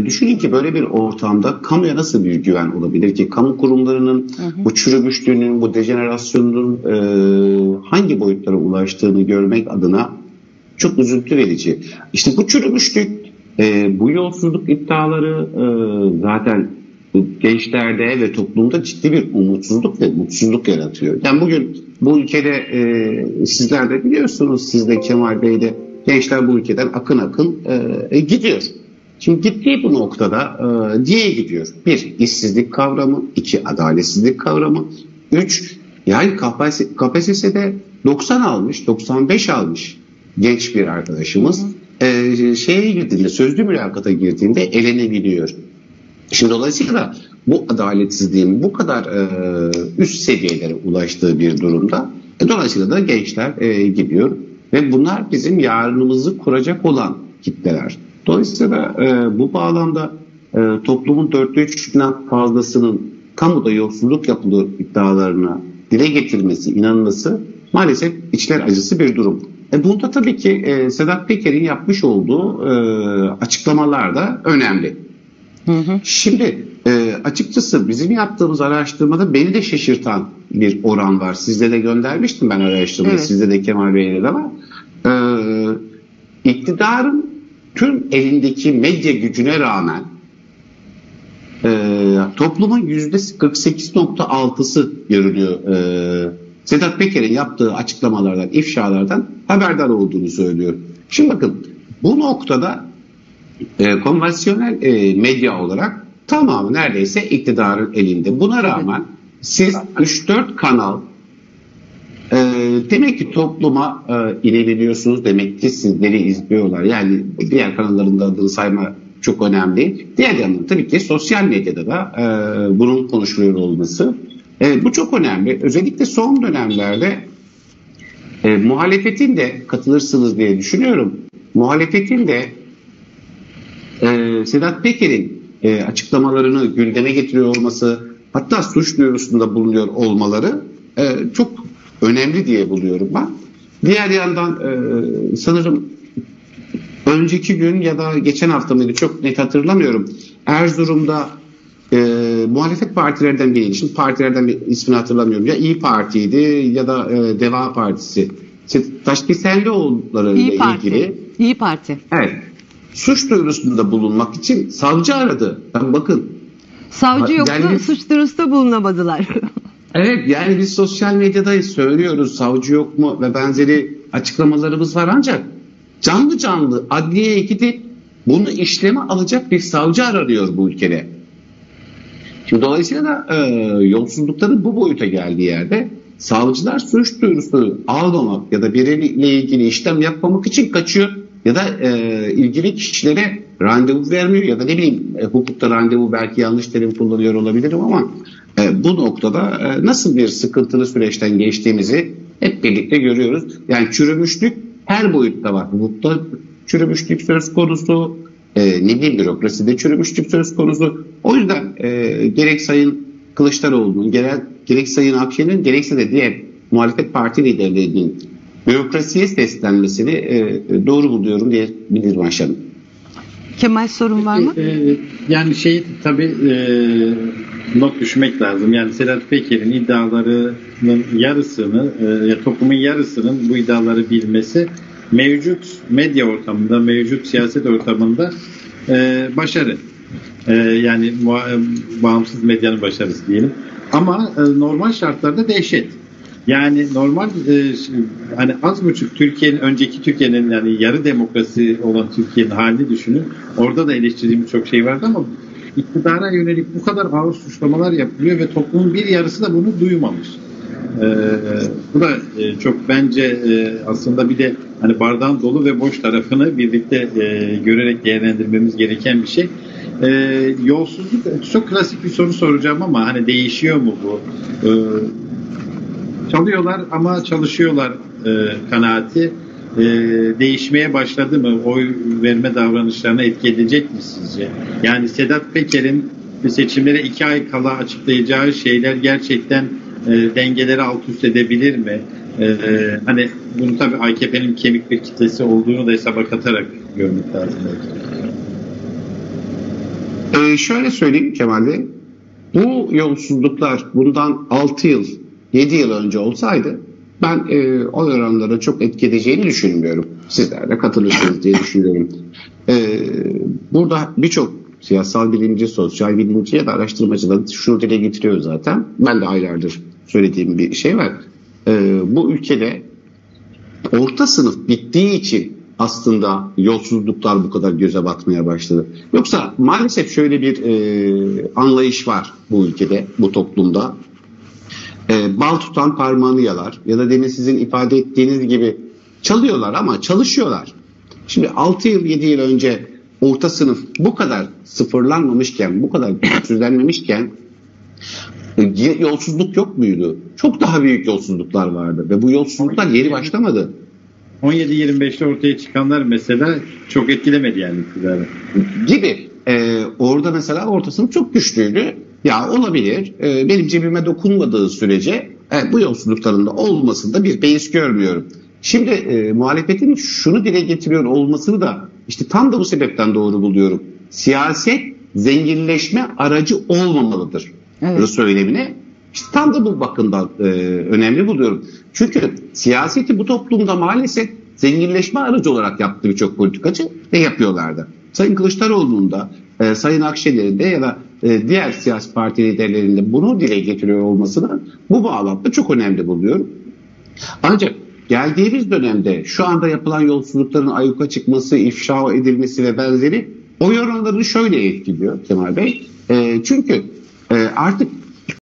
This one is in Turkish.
Düşünün ki böyle bir ortamda kamuya nasıl bir güven olabilir ki? Kamu kurumlarının bu çürümüşlüğünün, bu dejenerasyonun hangi boyutlara ulaştığını görmek adına çok üzüntü verici. İşte bu çürümüşlük, bu yolsuzluk iddiaları zaten gençlerde ve toplumda ciddi bir umutsuzluk ve mutsuzluk yaratıyor. Yani bugün bu ülkede sizler de biliyorsunuz, siz de Kemal Bey de, gençler bu ülkeden akın akın gidiyor. Şimdi gittiği bu noktada diye gidiyor. 1. işsizlik kavramı, 2. adaletsizlik kavramı, 3. yani KPSS'de 90 almış, 95 almış genç bir arkadaşımız şeye girdiğinde, sözlü mülakata girdiğinde elenebiliyor. Şimdi dolayısıyla bu adaletsizliğin bu kadar üst seviyelere ulaştığı bir durumda dolayısıyla da gençler gidiyor ve bunlar bizim yarınımızı kuracak olan kitleler. Dolayısıyla bu bağlamda toplumun 3/4'ünden fazlasının kamuda yolsuzluk yapılıyor iddialarına dile getirilmesi, inanılması maalesef içler acısı bir durum. Bunda tabii ki Sedat Peker'in yapmış olduğu açıklamalar da önemli. Şimdi açıkçası bizim yaptığımız araştırmada beni de şaşırtan bir oran var. Sizde de göndermiştim ben araştırmayı. Evet. Sizde de Kemal Bey'le de var. İktidarın tüm elindeki medya gücüne rağmen toplumun %48.6'sı görülüyor. Sedat Peker'in yaptığı açıklamalardan, ifşalardan haberdar olduğunu söylüyor. Şimdi bakın bu noktada konvansiyonel medya olarak tamamı neredeyse iktidarın elinde. Buna rağmen siz 3-4 kanal demek ki topluma inebiliyorsunuz. Demek ki sizleri izliyorlar. Yani diğer kanalların da adını sayma çok önemli. Diğer yandan tabii ki sosyal medyada da bunun konuşuluyor olması. Bu çok önemli. Özellikle son dönemlerde muhalefetin de katılırsınız diye düşünüyorum. Muhalefetin de Sedat Peker'in açıklamalarını gündeme getiriyor olması, hatta suç duyurusunda bulunuyor olmaları çok önemli diye buluyorum ben. Diğer yandan sanırım önceki gün ya da geçen hafta mıydı çok net hatırlamıyorum. Erzurum'da muhalefet partilerinden biri, şimdi partilerden bir ismini hatırlamıyorum. Ya İYİ Parti'ydi ya da Deva Partisi. Taşkesenlioğulları ile ilgili. İYİ Parti. Evet. Suç duyurusunda bulunmak için savcı aradı. Bakın. Savcı yoktu, yani, suç duyurusunda bulunamadılar. Evet, yani biz sosyal medyada söylüyoruz savcı yok mu ve benzeri açıklamalarımız var, ancak canlı canlı adliyeye gidip bunu işleme alacak bir savcı aranıyor bu ülkede. Şimdi dolayısıyla da yolsuzlukların bu boyuta geldiği yerde savcılar suç duyurusu almamak ya da biriyle ilgili işlem yapmamak için kaçıyor ya da ilgili kişilere randevu vermiyor ya da ne bileyim hukukta randevu, belki yanlış terim kullanıyor olabilirim ama bu noktada nasıl bir sıkıntılı süreçten geçtiğimizi hep birlikte görüyoruz. Yani çürümüşlük her boyutta var. Hukukta çürümüşlük söz konusu, ne bileyim bürokraside çürümüşlük söz konusu. O yüzden gerek Sayın Kılıçdaroğlu'nun, gerek Sayın Akşener'in, gerekse de diğer muhalefet parti liderlerinin bürokrasiye seslenmesini doğru buluyorum diyebilirim aşağıda. Kemal, sorun var mı? Yani tabii not düşmek lazım. Yani Sedat Peker'in iddialarının yarısını, toplumun yarısının bu iddiaları bilmesi mevcut medya ortamında, mevcut siyaset ortamında başarı. Yani bağımsız medyanın başarısı diyelim. Ama normal şartlarda dehşet. Yani normal hani az buçuk önceki Türkiye'nin, yani yarı demokrasi olan Türkiye'nin halini düşünün. Orada da eleştirdiğimiz çok şey vardı ama iktidara yönelik bu kadar ağır suçlamalar yapılıyor ve toplumun bir yarısı da bunu duymamış. Bu da çok bence aslında bir de hani bardağın dolu ve boş tarafını birlikte görerek değerlendirmemiz gereken bir şey. Yolsuzluk çok klasik bir soru soracağım ama hani değişiyor mu bu? Çalıyorlar ama çalışıyorlar kanaati değişmeye başladı mı? Oy verme davranışlarına etki edecek mi sizce? Yani Sedat Peker'in seçimlere 2 ay kala açıklayacağı şeyler gerçekten dengeleri alt üst edebilir mi? Hani bunu tabii AKP'nin kemik bir kitlesi olduğunu da hesaba katarak görmek lazım. Şöyle söyleyeyim Kemal Bey. Bu yolsuzluklar bundan 6 yıl, 7 yıl önce olsaydı ben oy oranlarına çok etki edeceğini düşünmüyorum. Sizler de katılırsınız diye düşünüyorum. Burada birçok siyasal bilimci, sosyal bilimci ya da araştırmacı da şunu dile getiriyor zaten. Ben de aylardır söylediğim bir şey var. Bu ülkede orta sınıf bittiği için aslında yolsuzluklar bu kadar göze batmaya başladı. Yoksa maalesef şöyle bir anlayış var bu ülkede, bu toplumda. Bal tutan parmağını yalar ya da demin sizin ifade ettiğiniz gibi çalıyorlar ama çalışıyorlar. Şimdi 6 yıl 7 yıl önce orta sınıf bu kadar sıfırlanmamışken, bu kadar güçsüzlenmemişken yolsuzluk yok muydu? Çok daha büyük yolsuzluklar vardı ve bu yolsuzluklar yeni başlamadı. 17-25'te ortaya çıkanlar mesela çok etkilemedi yani iktidarı. Gibi. Orada mesela orta sınıf çok güçlüydü. Ya olabilir. Benim cebime dokunmadığı sürece bu yolsuzlukların da olmasında bir beis görmüyorum. Şimdi muhalefetin şunu dile getiriyor olmasını da işte tam da bu sebepten doğru buluyorum. Siyaset zenginleşme aracı olmamalıdır. Evet. Söylemine işte tam da bu bakımdan önemli buluyorum. Çünkü siyaseti bu toplumda maalesef zenginleşme aracı olarak yaptığı birçok politikacı ve yapıyorlardı. Sayın Kılıçdaroğlu'nun da Sayın Akşener'in de ya da diğer siyasi parti liderlerinde bunu dile getiriyor olmasını bu bağlamda çok önemli buluyorum. Ancak geldiğimiz dönemde şu anda yapılan yolsuzlukların ayyuka çıkması, ifşa edilmesi ve benzeri oy oranlarını şöyle etkiliyor Kemal Bey. Çünkü artık